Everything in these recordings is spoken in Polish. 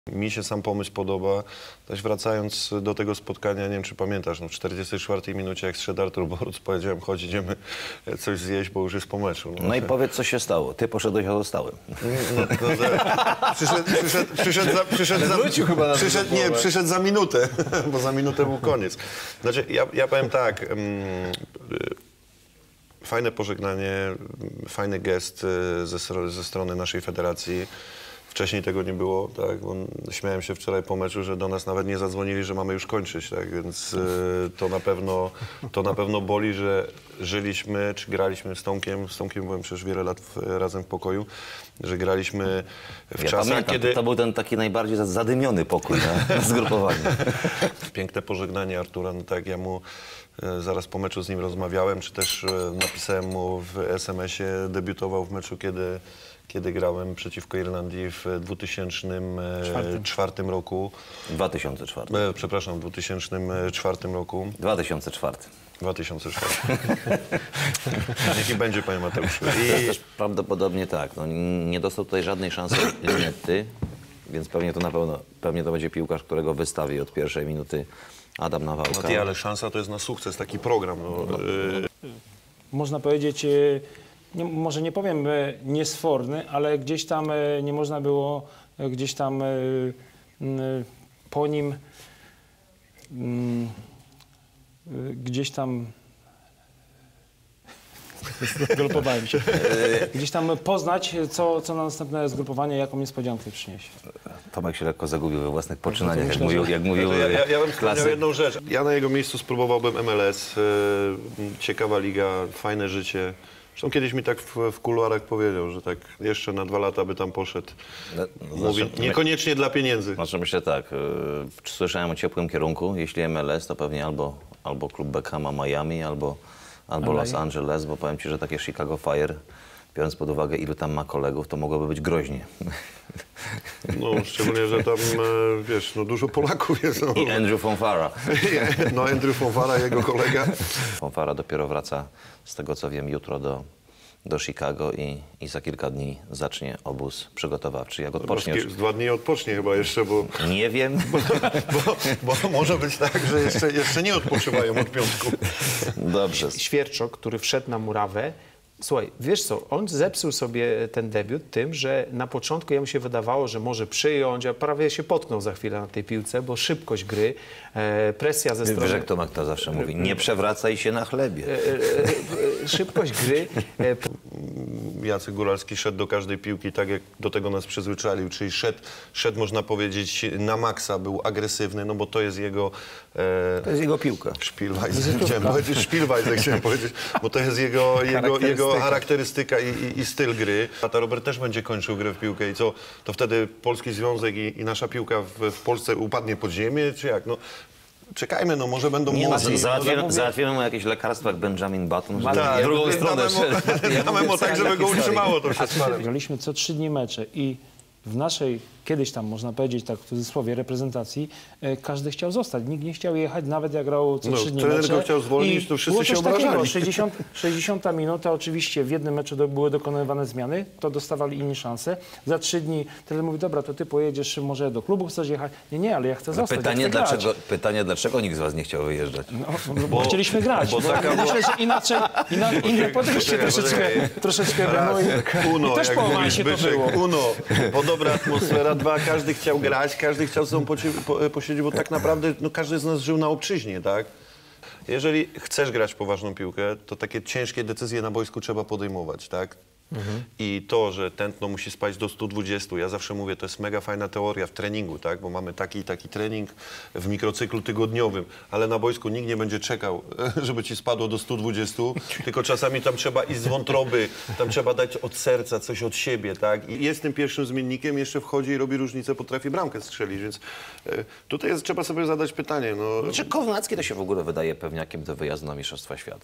Mi się sam pomysł podoba. Też wracając do tego spotkania, nie wiem czy pamiętasz, no w 44 minucie jak zszedł Artur Boruc, powiedziałem, chodź idziemy coś zjeść, bo już jest po meczu. No i powiedz, co się stało. Ty poszedłeś, a zostałem. Przyszedł za minutę, bo za minutę był koniec. Znaczy, ja powiem tak, fajne pożegnanie, fajny gest ze strony naszej federacji. Wcześniej tego nie było, tak? Bo śmiałem się wczoraj po meczu, że do nas nawet nie zadzwonili, że mamy już kończyć, tak? Więc to na pewno boli, że żyliśmy, czy graliśmy z Tomkiem byłem przecież wiele lat razem w pokoju, że graliśmy w czasach, pamiętam, kiedy... To był ten taki najbardziej zadymiony pokój na zgrupowaniu. Piękne pożegnanie Artura, no tak, ja mu zaraz po meczu z nim rozmawiałem, czy też napisałem mu w SMS-ie, debiutował w meczu, kiedy grałem przeciwko Irlandii w 2004 roku. 2004. Przepraszam, w 2004 roku. 2004. 2004. Niech i będzie, panie Mateuszu. I... Też prawdopodobnie tak. No, nie dostał tutaj żadnej szansy Linetty, więc pewnie to będzie piłkarz, którego wystawi od pierwszej minuty Adam Nawałka. No ale szansa to jest na sukces, taki program. Można powiedzieć, może nie powiem niesforny, ale gdzieś tam nie można było gdzieś tam po nim gdzieś tam zgalopowałem się. Gdzieś tam poznać, co na następne zgrupowanie, jaką niespodziankę przyniesie. Tomek się lekko zagubił we własnych poczynaniach, jak mówił ja bym wspomniał jedną rzecz. Ja na jego miejscu spróbowałbym MLS. Ciekawa liga, fajne życie. Zresztą kiedyś mi tak w kuluarach powiedział, że tak jeszcze na 2 lata by tam poszedł. Mówi, niekoniecznie dla pieniędzy. Znaczy myślę tak, słyszałem o ciepłym kierunku. Jeśli MLS, to pewnie albo klub Beckhama Miami, albo Los Angeles, bo powiem ci, że takie Chicago Fire, biorąc pod uwagę, ilu tam ma kolegów, to mogłoby być groźnie. No, szczególnie, że tam, wiesz, no dużo Polaków jest. No. I Andrew Fonfara. No, Andrew Fonfara, jego kolega. Fonfara dopiero wraca, z tego co wiem, jutro do Chicago i za kilka dni zacznie obóz przygotowawczy. Jak odpocznie... Z 2 dni odpocznie chyba jeszcze, bo... Nie wiem. Bo może być tak, że jeszcze nie odpoczywają od piątku. Dobrze. Świerczok, który wszedł na murawę, słuchaj, wiesz co, on zepsuł sobie ten debiut tym, że na początku jemu się wydawało, że może przyjąć, a prawie się potknął za chwilę na tej piłce, bo szybkość gry, presja ze strony... Wiesz, jak Tomek to zawsze mówi, nie przewracaj się na chlebie. Szybkość gry... Jacek Góralski szedł do każdej piłki tak, jak do tego nas przyzwyczaił, czyli szedł można powiedzieć, na maksa, był agresywny, no bo to jest jego... To jest jego piłka. Szpilwajzek chciałem powiedzieć, bo to jest jego charakterystyka i styl gry. A Robert też będzie kończył grę w piłkę i co? To wtedy Polski Związek i nasza piłka w Polsce upadnie pod ziemię, czy jak? No, czekajmy, no może będą młodzi. Załatwimy mu jakieś lekarstwa jak Benjamin Button, żeby w drugą stronę. Damy mu tak, żeby go utrzymało to wszystko. Graliśmy co 3 dni mecze i w naszej, kiedyś tam można powiedzieć tak w cudzysłowie, reprezentacji, każdy chciał zostać. Nikt nie chciał jechać, nawet jak grał co 3 dni mecze. Trener go chciał zwolnić, to wszyscy się obrażali. 60 minuta, oczywiście w jednym meczu były dokonywane zmiany, to dostawali inni szansę. Za 3 dni trener mówi, dobra, to ty pojedziesz może do klubu, chcesz jechać? Nie, ale ja chcę zostać. Pytanie, dlaczego nikt z was nie chciał wyjeżdżać? No, bo chcieliśmy grać. Myślę, że inaczej, inne podejście troszeczkę Uno, też po awansie to było. Bo dobra atmosfera, 2, każdy chciał grać, każdy chciał ze sobą posiedzieć, bo tak naprawdę no, każdy z nas żył na obczyźnie, tak? Jeżeli chcesz grać poważną piłkę, to takie ciężkie decyzje na boisku trzeba podejmować, tak? I to, że tętno musi spać do 120, ja zawsze mówię, to jest mega fajna teoria w treningu, tak? Bo mamy taki trening w mikrocyklu tygodniowym, ale na boisku nikt nie będzie czekał, żeby ci spadło do 120, tylko czasami tam trzeba iść z wątroby, tam trzeba dać od serca coś od siebie, tak? I jest tym pierwszym zmiennikiem, jeszcze wchodzi i robi różnicę, potrafi bramkę strzelić, więc tutaj trzeba sobie zadać pytanie. No. Znaczy Kownacki to się w ogóle wydaje pewniakiem do wyjazdu na Mistrzostwa Świata.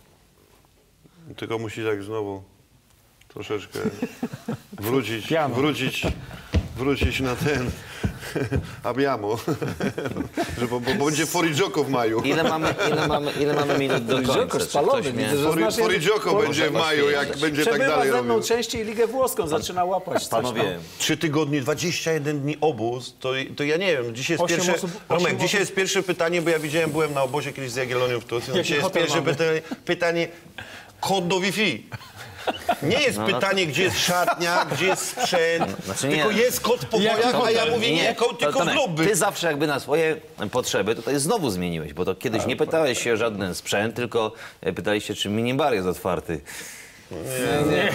Tylko musi tak znowu troszeczkę wrócić na ten, Abbiamo. Że bo będzie Forigioco w maju. Ile mamy minut do końca? Joko Czy spalony, ktoś mnie- widzę, że znasz Forigioco będzie w maju, jak będzie tak Przebywa dalej ze mną robił. częściej Ligę Włoską, zaczyna łapać coś. Panowie, 3 tygodnie, 21 dni obóz, to ja nie wiem. Dzisiaj jest Osiem pierwsze... osób- Romek, osiem dzisiaj osób- jest pierwsze pytanie, bo ja widziałem, byłem na obozie kiedyś z Jagiellonią w Turcji. No, Jaki dzisiaj jest hotel pierwsze mamy? pytanie, kod do Wi-Fi. Nie jest pytanie, gdzie jest szatnia, gdzie jest sprzęt, Znaczy nie. tylko jest kod w pokojach, a ja mówię nie, tylko w Tomek, lobby. ty zawsze jakby na swoje potrzeby tutaj znowu zmieniłeś, bo to kiedyś nie pytałeś się o żaden sprzęt, tylko pytałeś się, czy minibar jest otwarty. Nie,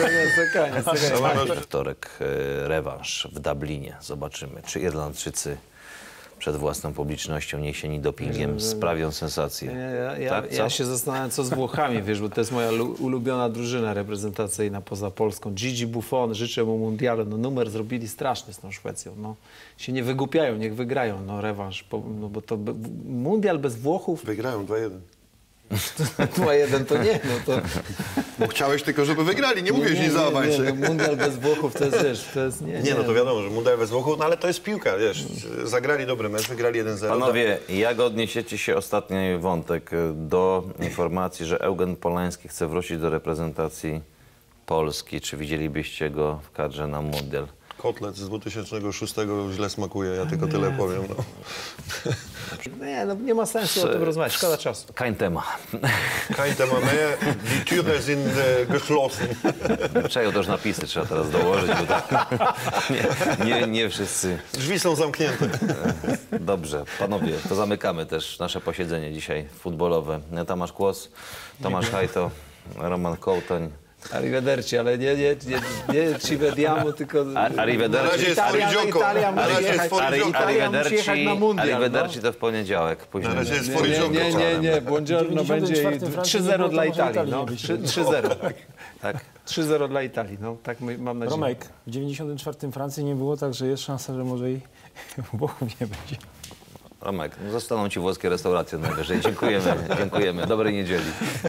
We wtorek rewanż w Dublinie. Zobaczymy, czy Irlandczycy przed własną publicznością niesieni dopingiem sprawią sensację. Tak, co? Ja się zastanawiam, co z Włochami, wiesz, bo to jest moja ulubiona drużyna reprezentacyjna poza Polską. Gigi Buffon, życzę mu mundialu. No, numer zrobili straszny z tą Szwecją. No, się nie wygłupiają, niech wygrają. No, rewanż, bo to mundial bez Włochów, Wygrają 2-1. 2-1 to nie, no to... Bo chciałeś tylko, żeby wygrali, nie mówię, że nie załamaj się. no, mundial bez Włochów to jest, wiesz, to jest... Nie, no to wiadomo, że mundial bez Włochów, no ale to jest piłka, wiesz. Zagrali dobry mecz, wygrali 1-0. Panowie, jak odniesiecie się ostatni wątek do informacji, że Eugen Polański chce wrócić do reprezentacji Polski? Czy widzielibyście go w kadrze na mundial? Kotlet z 2006 źle smakuje, ja tylko tyle powiem. No. Nie, no nie ma sensu o tym rozmawiać, szkoda czasu. Kein Thema. Kein Thema mehr, die Türen sind geschlossen. Czego też napisy trzeba teraz dołożyć, bo tak nie wszyscy. Drzwi są zamknięte. Dobrze, panowie, to zamykamy też nasze posiedzenie dzisiaj futbolowe. Tomasz Kłos, Tomasz Hajto, Roman Kołtoń. Arrivederci, ale nie ci vediamo, tylko... Na razie Arrivederci. jest Forigioco. Italia Na razie jest Forigioco. Italia musi jechać na mundial, Arrivederci to w poniedziałek. Później Na razie jest Nie, Forigioco. nie, Buongiorno W będzie 94 Francji nie 3-0 było, dla to może Italii, Italii no. nie być. 3-0. tak. 3-0 dla Italii, no. Tak mam nadzieję. Romek, w 94 Francji nie było, tak że jest szansa, że może i Włochów nie będzie. Romek, no zostaną ci włoskie restauracje najwyżej. Dziękujemy. Dobrej niedzieli.